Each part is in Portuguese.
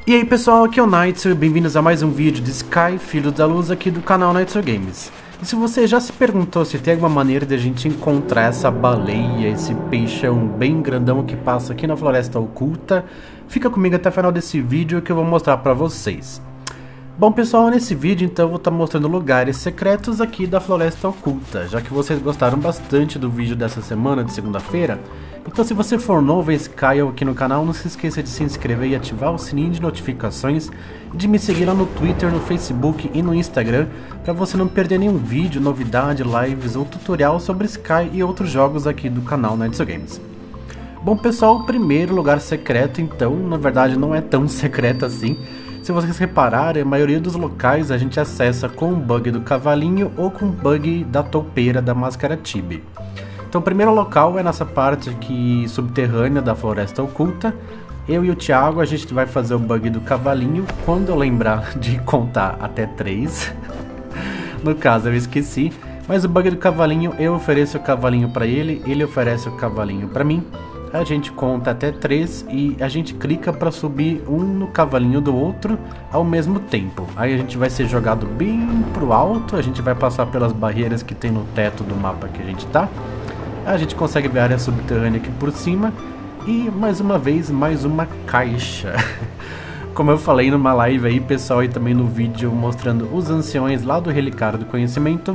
E aí pessoal, aqui é o Nightser, bem-vindos a mais um vídeo de Sky, Filho da Luz, aqui do canal Nightser Games. E se você já se perguntou se tem alguma maneira de a gente encontrar essa baleia, esse peixão bem grandão que passa aqui na Floresta Oculta, fica comigo até o final desse vídeo que eu vou mostrar pra vocês. Bom pessoal, nesse vídeo então eu vou estar mostrando lugares secretos aqui da Floresta Oculta, já que vocês gostaram bastante do vídeo dessa semana de segunda-feira. Então se você for novo a Sky aqui no canal, não se esqueça de se inscrever e ativar o sininho de notificações e de me seguir lá no Twitter, no Facebook e no Instagram para você não perder nenhum vídeo, novidade, lives ou tutorial sobre Sky e outros jogos aqui do canal Nightser Games. Bom pessoal, o primeiro lugar secreto então, na verdade não é tão secreto assim. Se vocês repararem, a maioria dos locais a gente acessa com o bug do cavalinho ou com o bug da toupeira da máscara Tibi. Então o primeiro local é nessa parte aqui subterrânea da Floresta Oculta. Eu e o Thiago a gente vai fazer o bug do cavalinho quando eu lembrar de contar até 3. No caso eu esqueci, mas o bug do cavalinho eu ofereço o cavalinho para ele, ele oferece o cavalinho para mim. A gente conta até 3 e a gente clica para subir um no cavalinho do outro ao mesmo tempo. Aí a gente vai ser jogado bem pro alto, a gente vai passar pelas barreiras que tem no teto do mapa que a gente tá. A gente consegue ver a área subterrânea aqui por cima e mais uma vez mais uma caixa. Como eu falei numa live aí pessoal e também no vídeo mostrando os anciões lá do Relicário do Conhecimento,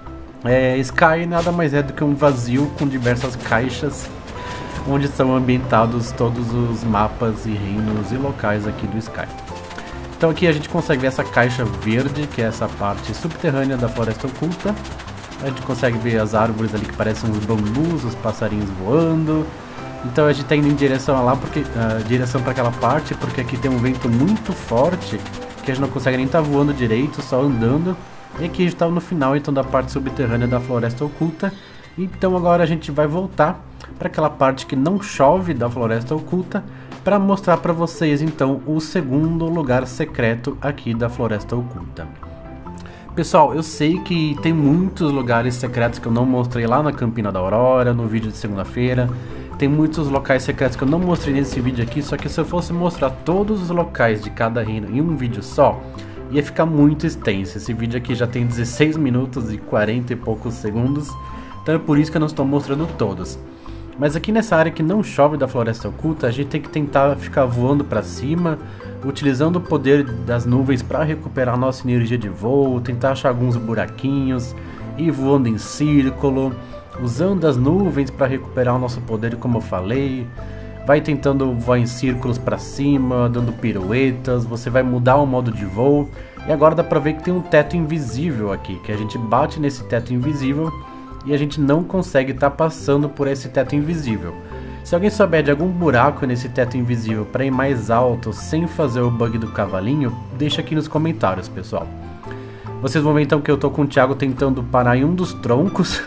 Sky nada mais é do que um vazio com diversas caixas onde são ambientados todos os mapas e reinos e locais aqui do Sky. Então aqui a gente consegue ver essa caixa verde, que é essa parte subterrânea da Floresta Oculta. A gente consegue ver as árvores ali que parecem uns bambus, os passarinhos voando. Então a gente está indo em direção lá, direção para aquela parte, porque aqui tem um vento muito forte, que a gente não consegue nem estar voando direito, só andando. E aqui a gente está no final então da parte subterrânea da Floresta Oculta. Então agora a gente vai voltar para aquela parte que não chove da Floresta Oculta para mostrar para vocês então o segundo lugar secreto aqui da Floresta Oculta. Pessoal, eu sei que tem muitos lugares secretos que eu não mostrei lá na Campina da Aurora, no vídeo de segunda-feira. Tem muitos locais secretos que eu não mostrei nesse vídeo aqui, só que se eu fosse mostrar todos os locais de cada reino em um vídeo só, ia ficar muito extenso. Esse vídeo aqui já tem 16 minutos e 40 e poucos segundos, então é por isso que eu não estou mostrando todos. Mas aqui nessa área que não chove da Floresta Oculta, a gente tem que tentar ficar voando para cima, utilizando o poder das nuvens para recuperar nossa energia de voo, tentar achar alguns buraquinhos, ir voando em círculo, usando as nuvens para recuperar o nosso poder, como eu falei. Vai tentando voar em círculos para cima, dando piruetas, você vai mudar o modo de voo. E agora dá para ver que tem um teto invisível aqui, que a gente bate nesse teto invisível e a gente não consegue estar passando por esse teto invisível. Se alguém souber de algum buraco nesse teto invisível para ir mais alto sem fazer o bug do cavalinho, deixa aqui nos comentários, pessoal. Vocês vão ver então que eu tô com o Thiago tentando parar em um dos troncos.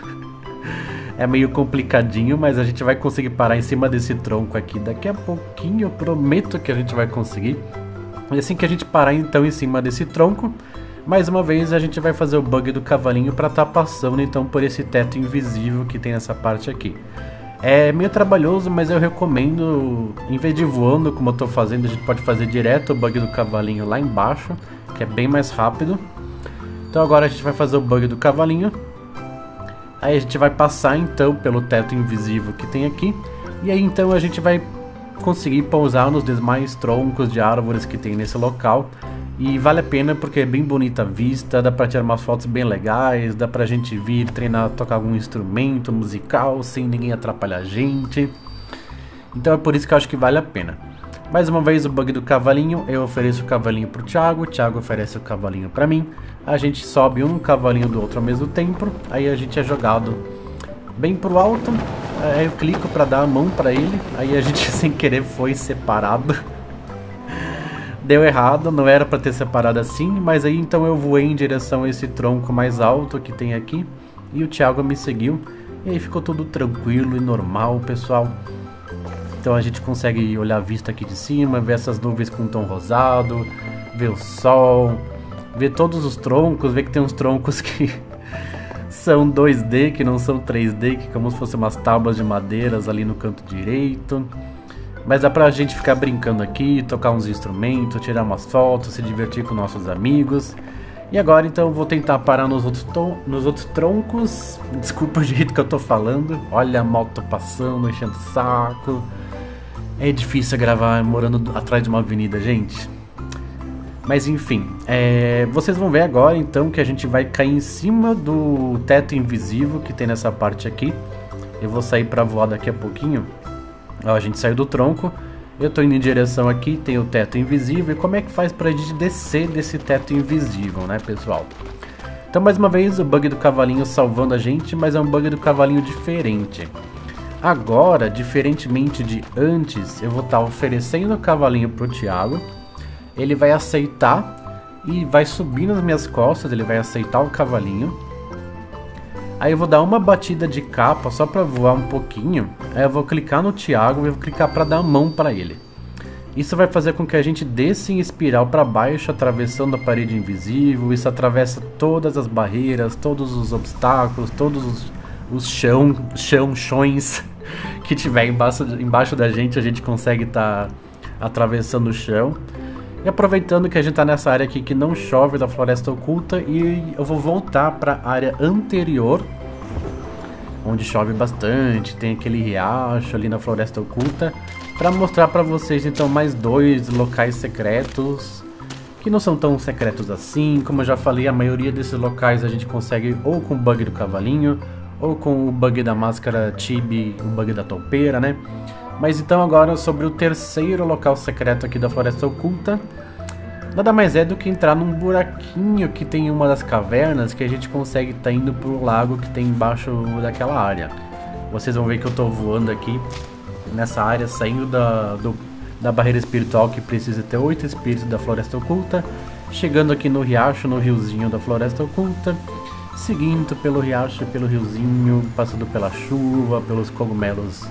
É meio complicadinho, mas a gente vai conseguir parar em cima desse tronco aqui daqui a pouquinho, eu prometo que a gente vai conseguir. E assim que a gente parar então em cima desse tronco, mais uma vez a gente vai fazer o bug do cavalinho para estar passando então por esse teto invisível que tem nessa parte aqui. É meio trabalhoso, mas eu recomendo, em vez de voando como eu estou fazendo, a gente pode fazer direto o bug do cavalinho lá embaixo, que é bem mais rápido. Então agora a gente vai fazer o bug do cavalinho. Aí a gente vai passar então pelo teto invisível que tem aqui. E aí então a gente vai conseguir pousar nos demais troncos de árvores que tem nesse local. E vale a pena porque é bem bonita a vista, dá pra tirar umas fotos bem legais, dá pra gente vir treinar, tocar algum instrumento musical sem ninguém atrapalhar a gente. Então é por isso que eu acho que vale a pena. Mais uma vez o bug do cavalinho, eu ofereço o cavalinho pro Thiago, o Thiago oferece o cavalinho pra mim. A gente sobe um cavalinho do outro ao mesmo tempo, aí a gente é jogado bem pro alto. Aí eu clico pra dar a mão pra ele, aí a gente sem querer foi separado. Deu errado, não era para ter separado assim, mas aí então eu voei em direção a esse tronco mais alto que tem aqui e o Thiago me seguiu e aí ficou tudo tranquilo e normal, pessoal. Então a gente consegue olhar a vista aqui de cima, ver essas nuvens com tom rosado, ver o sol, ver todos os troncos, ver que tem uns troncos que são 2D, que não são 3D, que é como se fossem umas tábuas de madeiras ali no canto direito. Mas dá pra gente ficar brincando aqui, tocar uns instrumentos, tirar umas fotos, se divertir com nossos amigos. E agora então eu vou tentar parar nos outros troncos. Desculpa o jeito que eu tô falando. Olha a moto passando, enchendo o saco. É difícil gravar morando atrás de uma avenida, gente. Mas enfim, vocês vão ver agora então que a gente vai cair em cima do teto invisível que tem nessa parte aqui. Eu vou sair pra voar daqui a pouquinho. Ó, a gente saiu do tronco. Eu tô indo em direção aqui, tem o teto invisível. E como é que faz pra gente descer desse teto invisível, né, pessoal? Então, mais uma vez, o bug do cavalinho salvando a gente, mas é um bug do cavalinho diferente. Agora, diferentemente de antes, eu vou estar oferecendo o cavalinho pro Thiago. Ele vai aceitar e vai subir nas minhas costas, ele vai aceitar o cavalinho. Aí eu vou dar uma batida de capa só pra voar um pouquinho. Aí eu vou clicar no Thiago e vou clicar pra dar a mão pra ele. Isso vai fazer com que a gente desça em espiral pra baixo, atravessando a parede invisível. Isso atravessa todas as barreiras, todos os obstáculos, todos os chões que tiver embaixo da gente. A gente consegue estar atravessando o chão. E aproveitando que a gente tá nessa área aqui que não chove da floresta oculta, e eu vou voltar para a área anterior, onde chove bastante, tem aquele riacho ali na floresta oculta, para mostrar para vocês então mais 2 locais secretos, que não são tão secretos assim. Como eu já falei, a maioria desses locais a gente consegue ou com o bug do cavalinho, ou com o bug da máscara Chibi, o bug da toupeira, né? Mas então agora sobre o terceiro local secreto aqui da Floresta Oculta. Nada mais é do que entrar num buraquinho que tem em uma das cavernas, que a gente consegue estar indo pro lago que tem embaixo daquela área. Vocês vão ver que eu tô voando aqui nessa área, saindo da barreira espiritual, que precisa ter 8 espíritos da Floresta Oculta. Chegando aqui no riacho, no riozinho da Floresta Oculta. Seguindo pelo riacho, pelo riozinho, passando pela chuva, pelos cogumelos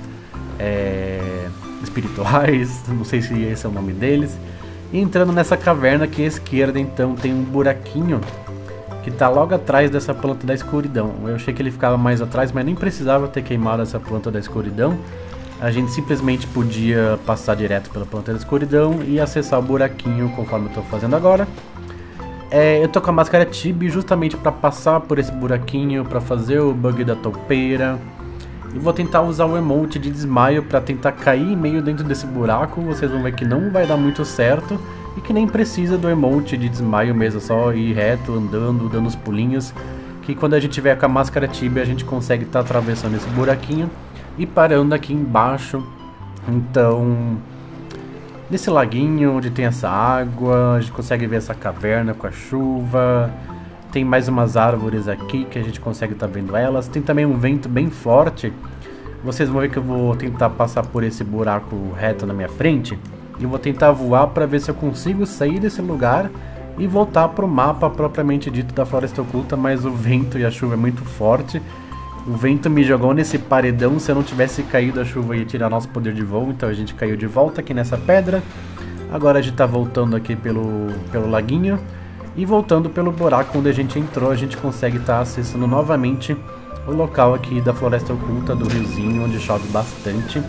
espirituais, não sei se esse é o nome deles, e entrando nessa caverna aqui à esquerda, então tem um buraquinho que tá logo atrás dessa planta da escuridão. Eu achei que ele ficava mais atrás, mas nem precisava ter queimado essa planta da escuridão. A gente simplesmente podia passar direto pela planta da escuridão e acessar o buraquinho conforme eu tô fazendo agora. Eu tô com a máscara Chibi justamente para passar por esse buraquinho, para fazer o bug da toupeira. E vou tentar usar o emote de desmaio para tentar cair meio dentro desse buraco. Vocês vão ver que não vai dar muito certo. E que nem precisa do emote de desmaio mesmo, só ir reto, andando, dando os pulinhos. Que quando a gente tiver com a máscara Chibi, a gente consegue estar atravessando esse buraquinho e parando aqui embaixo. Então, nesse laguinho onde tem essa água, a gente consegue ver essa caverna com a chuva. Tem mais umas árvores aqui que a gente consegue estar vendo elas. Tem também um vento bem forte. Vocês vão ver que eu vou tentar passar por esse buraco reto na minha frente. E vou tentar voar para ver se eu consigo sair desse lugar e voltar para o mapa propriamente dito da Floresta Oculta. Mas o vento e a chuva é muito forte. O vento me jogou nesse paredão. Se eu não tivesse caído, a chuva ia tirar nosso poder de voo. Então a gente caiu de volta aqui nessa pedra. Agora a gente está voltando aqui pelo laguinho. E voltando pelo buraco onde a gente entrou, a gente consegue estar acessando novamente o local aqui da Floresta Oculta, do riozinho, onde chove bastante.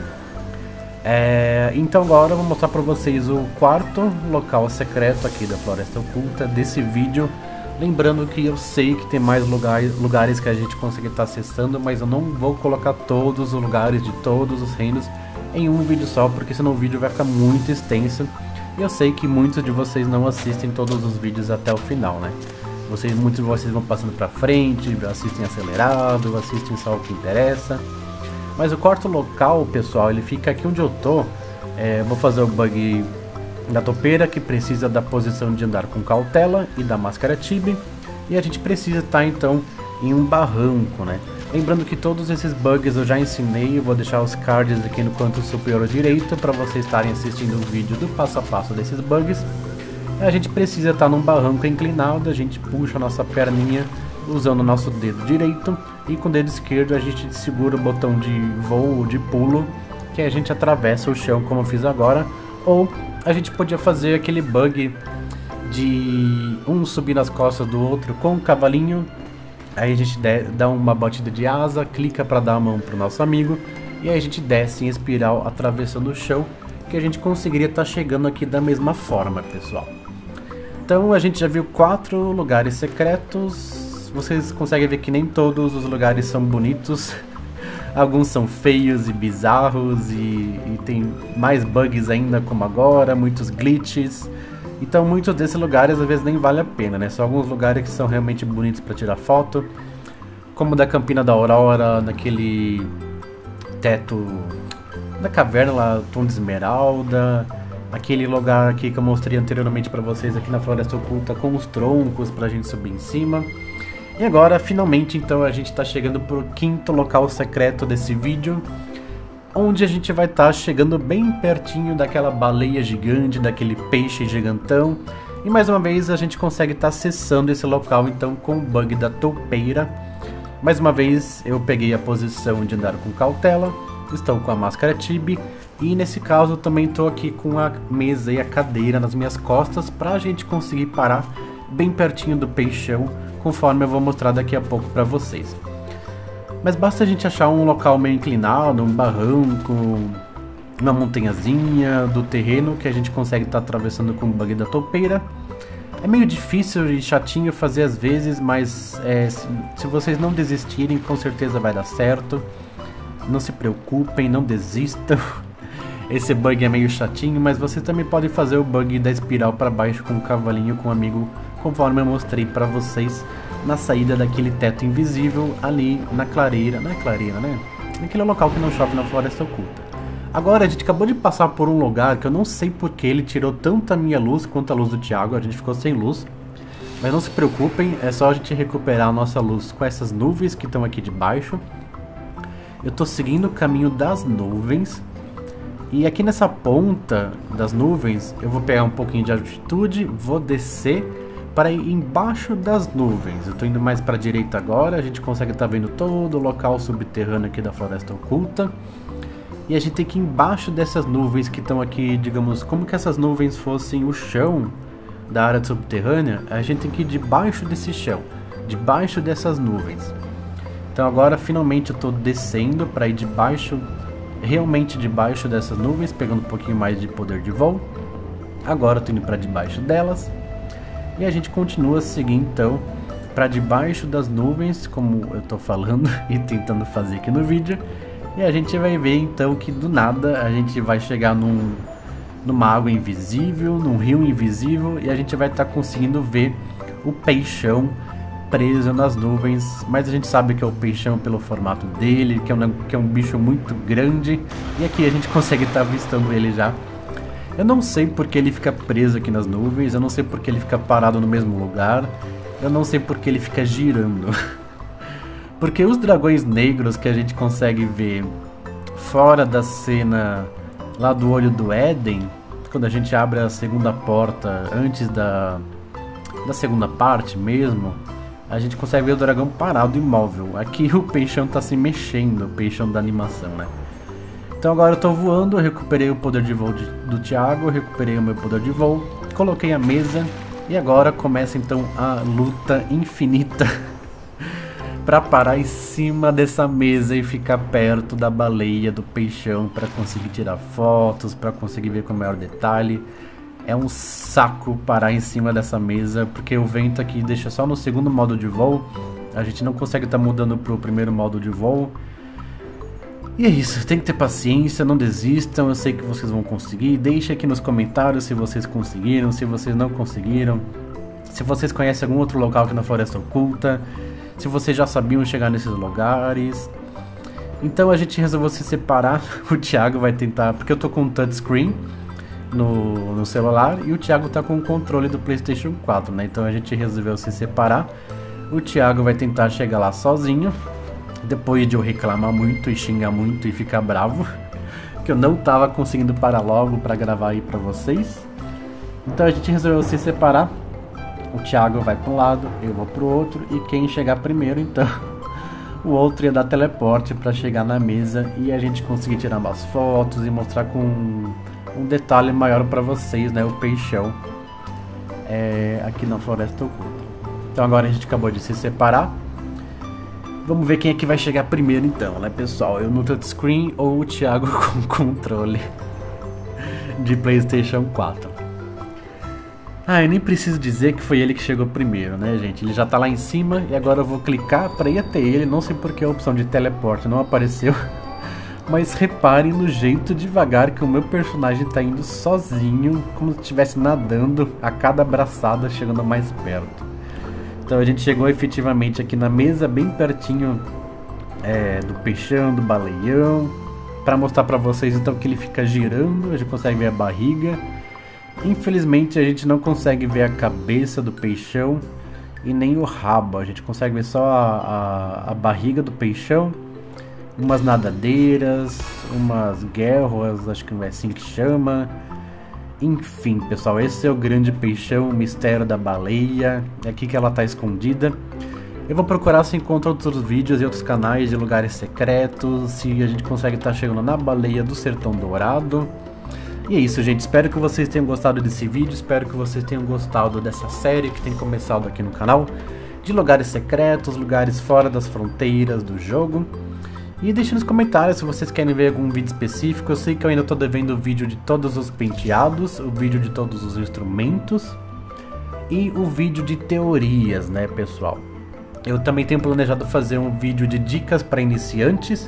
Então agora eu vou mostrar para vocês o quarto local secreto aqui da Floresta Oculta desse vídeo. Lembrando que eu sei que tem mais lugares que a gente consegue estar acessando, mas eu não vou colocar todos os lugares de todos os reinos em um vídeo só, porque senão o vídeo vai ficar muito extenso. E eu sei que muitos de vocês não assistem todos os vídeos até o final, né? Muitos de vocês vão passando pra frente, assistem acelerado, assistem só o que interessa. Mas o quarto local, pessoal, ele fica aqui onde eu tô. Vou fazer o bug da toupeira, que precisa da posição de andar com cautela, e da máscara Chibi. E a gente precisa estar, então, em um barranco, né? Lembrando que todos esses bugs eu já ensinei, eu vou deixar os cards aqui no canto superior direito para vocês estarem assistindo o vídeo do passo a passo desses bugs. A gente precisa estar num barranco inclinado, a gente puxa a nossa perninha usando o nosso dedo direito e com o dedo esquerdo a gente segura o botão de voo ou de pulo, que a gente atravessa o chão como eu fiz agora. Ou a gente podia fazer aquele bug de um subir nas costas do outro com o cavalinho. Aí a gente dá uma batida de asa, clica para dar a mão pro nosso amigo E aí a gente desce em espiral atravessando o chão, que a gente conseguiria estar chegando aqui da mesma forma, pessoal. Então a gente já viu 4 lugares secretos. Vocês conseguem ver que nem todos os lugares são bonitos. Alguns são feios e bizarros e tem mais bugs ainda como agora, muitos glitches. Então muitos desses lugares às vezes nem vale a pena, né? Só alguns lugares que são realmente bonitos para tirar foto. Como da Campina da Aurora, naquele teto da caverna lá, Tom de Esmeralda. Aquele lugar aqui que eu mostrei anteriormente para vocês aqui na Floresta Oculta com os troncos pra gente subir em cima. E agora, finalmente, então, a gente está chegando pro 5º local secreto desse vídeo, onde a gente vai estar chegando bem pertinho daquela baleia gigante, daquele peixe gigantão. E mais uma vez a gente consegue estar acessando esse local então com o bug da toupeira. Mais uma vez eu peguei a posição de andar com cautela, estou com a máscara Tibi. E nesse caso também estou aqui com a mesa e a cadeira nas minhas costas para a gente conseguir parar bem pertinho do peixão, conforme eu vou mostrar daqui a pouco para vocês. Mas basta a gente achar um local meio inclinado, um barranco, uma montanhazinha do terreno que a gente consegue estar atravessando com o bug da toupeira. É meio difícil e chatinho fazer às vezes, mas se vocês não desistirem, com certeza vai dar certo. Não se preocupem, não desistam. Esse bug é meio chatinho, mas você também pode fazer o bug da espiral para baixo com o cavalinho com um amigo, conforme eu mostrei para vocês na saída daquele teto invisível ali na clareira, não é clareira, né? Naquele local que não chove na Floresta Oculta. Agora a gente acabou de passar por um lugar que eu não sei porque ele tirou tanto a minha luz quanto a luz do Thiago, a gente ficou sem luz. Mas não se preocupem, é só a gente recuperar a nossa luz com essas nuvens que estão aqui de baixo. Eu tô seguindo o caminho das nuvens. E aqui nessa ponta das nuvens, eu vou pegar um pouquinho de altitude, vou descer para ir embaixo das nuvens. Eu estou indo mais para a direita agora, a gente consegue estar vendo todo o local subterrâneo aqui da Floresta Oculta. E a gente tem que ir embaixo dessas nuvens que estão aqui, digamos, como que essas nuvens fossem o chão da área subterrânea, a gente tem que ir debaixo desse chão, debaixo dessas nuvens. Então agora finalmente eu estou descendo para ir debaixo, realmente debaixo dessas nuvens, pegando um pouquinho mais de poder de voo. Agora eu estou indo para debaixo delas. E a gente continua a seguir então para debaixo das nuvens, como eu estou falando e tentando fazer aqui no vídeo. E a gente vai ver então que do nada a gente vai chegar numa água invisível, num rio invisível, e a gente vai estar conseguindo ver o peixão preso nas nuvens. Mas a gente sabe que é o peixão pelo formato dele, que é um bicho muito grande, e aqui a gente consegue estar avistando ele já. Eu não sei porque ele fica preso aqui nas nuvens, eu não sei porque ele fica parado no mesmo lugar, eu não sei porque ele fica girando. Porque os dragões negros que a gente consegue ver fora da cena lá do Olho do Éden, quando a gente abre a segunda porta, antes da segunda parte mesmo, a gente consegue ver o dragão parado, imóvel. Aqui o peixão tá se mexendo, o peixão da animação, né? Então agora eu tô voando, eu recuperei o poder de voo do Thiago, eu recuperei o meu poder de voo, coloquei a mesa e agora começa então a luta infinita para parar em cima dessa mesa e ficar perto da baleia, do peixão, para conseguir tirar fotos, para conseguir ver com maior detalhe. É um saco parar em cima dessa mesa, porque o vento aqui deixa só no segundo modo de voo, a gente não consegue estar mudando pro primeiro modo de voo. E é isso, tem que ter paciência, não desistam, eu sei que vocês vão conseguir. Deixe aqui nos comentários se vocês conseguiram, se vocês não conseguiram, se vocês conhecem algum outro local aqui na Floresta Oculta, se vocês já sabiam chegar nesses lugares. Então a gente resolveu se separar. O Thiago vai tentar, porque eu tô com um touchscreen no celular e o Thiago tá com o controle do PlayStation 4, né? Então a gente resolveu se separar. O Thiago vai tentar chegar lá sozinho, depois de eu reclamar muito e xingar muito e ficar bravo, que eu não tava conseguindo parar logo pra gravar aí pra vocês. Então a gente resolveu se separar. O Thiago vai para um lado, eu vou pro outro, e quem chegar primeiro, então, o outro ia dar teleporte para chegar na mesa e a gente conseguir tirar umas fotos e mostrar com um detalhe maior para vocês, né, o peixão aqui na Floresta Oculta. Então agora a gente acabou de se separar Vamos ver quem é que vai chegar primeiro então, né, pessoal? Eu no touchscreen ou o Thiago com controle de PlayStation 4. Eu nem preciso dizer que foi ele que chegou primeiro, né, gente? Ele já tá lá em cima e agora eu vou clicar pra ir até ele. Não sei porque a opção de teleporte não apareceu. Mas reparem no jeito devagar que o meu personagem tá indo sozinho, como se estivesse nadando a cada abraçada, chegando mais perto. Então a gente chegou efetivamente aqui na mesa, bem pertinho do peixão, do baleião, para mostrar para vocês então que ele fica girando. A gente consegue ver a barriga. Infelizmente a gente não consegue ver a cabeça do peixão e nem o rabo. A gente consegue ver só a barriga do peixão, umas nadadeiras, umas guerras, acho que não é assim que chama. Enfim, pessoal, esse é o grande peixão, o mistério da baleia. É aqui que ela está escondida. Eu vou procurar se encontra outros vídeos e outros canais de lugares secretos, se a gente consegue estar chegando na baleia do Sertão Dourado. E é isso, gente. Espero que vocês tenham gostado desse vídeo. Espero que vocês tenham gostado dessa série que tem começado aqui no canal, de lugares secretos, lugares fora das fronteiras do jogo. E deixe nos comentários se vocês querem ver algum vídeo específico. Eu sei que eu ainda estou devendo o vídeo de todos os penteados, o vídeo de todos os instrumentos e o vídeo de teorias, né, pessoal? Eu também tenho planejado fazer um vídeo de dicas para iniciantes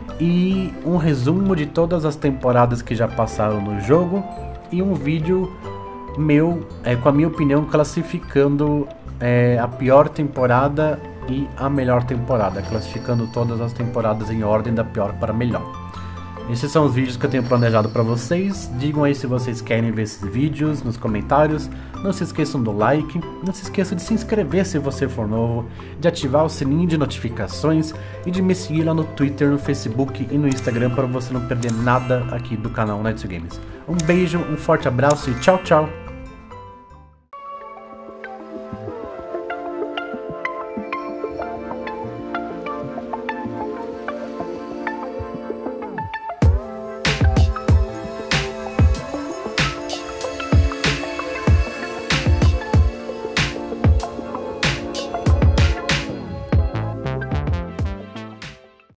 e um resumo de todas as temporadas que já passaram no jogo e um vídeo meu com a minha opinião classificando a pior temporada e a melhor temporada, classificando todas as temporadas em ordem da pior para a melhor. Esses são os vídeos que eu tenho planejado para vocês. Digam aí se vocês querem ver esses vídeos nos comentários. Não se esqueçam do like, não se esqueçam de se inscrever se você for novo, de ativar o sininho de notificações e de me seguir lá no Twitter, no Facebook e no Instagram para você não perder nada aqui do canal Night2Games. Um beijo, um forte abraço e tchau, tchau!